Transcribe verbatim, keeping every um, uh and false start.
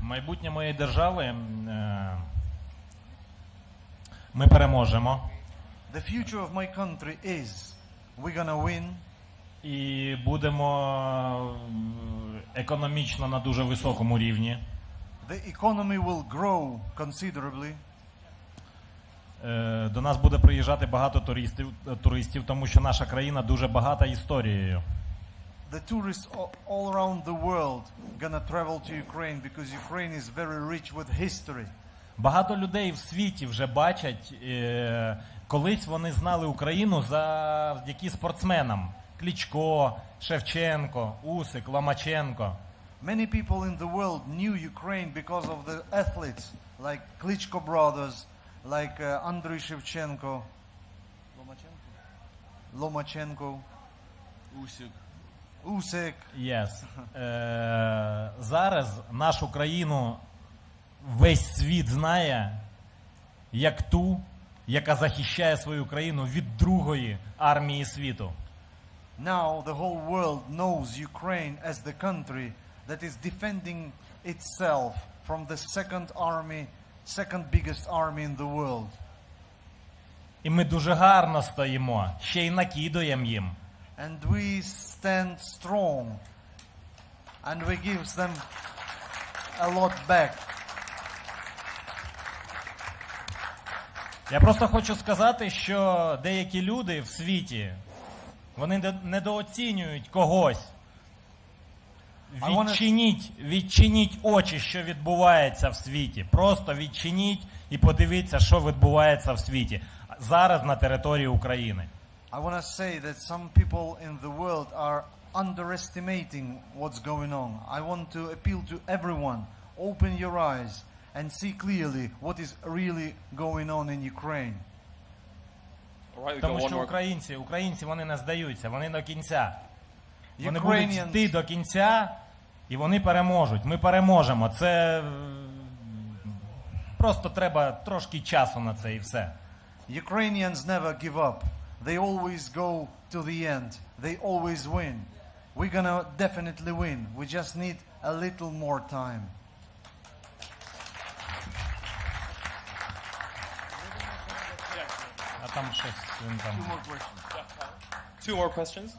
Майбутнє моєї держави, е, ми переможемо. The future of my country is we're gonna win. І будемо економічно на дуже високому рівні. The economy will grow considerably. Е, До нас буде приїжджати багато туристів, туристів, тому що наша країна дуже багата історією. The tourists a- all around the world gonna travel to Ukraine because Ukraine is very rich with history. Багато людей в світі вже бачать, е, колись вони знали Україну завдяки спортсменам. Кличко, Шевченко, Усик, Ломаченко. Many people in the world knew Ukraine because of the athletes like Klitschko brothers, like uh, Andriy Shevchenko, Lomachenko, Усик. Usyk. Yes. Е, зараз нашу країну весь світ знає як ту, яка захищає свою країну від другої армії світу. Now the whole world knows Ukraine as the country that is defending itself from the second army, second biggest army in the world. І ми дуже гарно стоїмо, ще й накидуємо їм. And we stand strong and we give them a lot back. Я просто хочу сказати, що деякі люди в світі, вони не- недооцінюють когось. А вони- Відчиніть, відчиніть очі, що відбувається в світі. Просто відчиніть і подивіться, що відбувається в світі. Зараз на території України. I want to say that some people in the world are underestimating what's going on. I want to appeal to everyone. Open your eyes and see clearly what is really going on in Ukraine. All right, we got Тому one що more. українці, українці, вони не здаються, вони до кінця. Вони будуть Ukrainians, йти до кінця, і вони переможуть. Ми переможемо. Це е, просто треба трошки часу на це і все. Ukrainians never give up. They always go to the end. They always win. We're gonna definitely win. We just need a little more time. А там щось він там. Two more questions.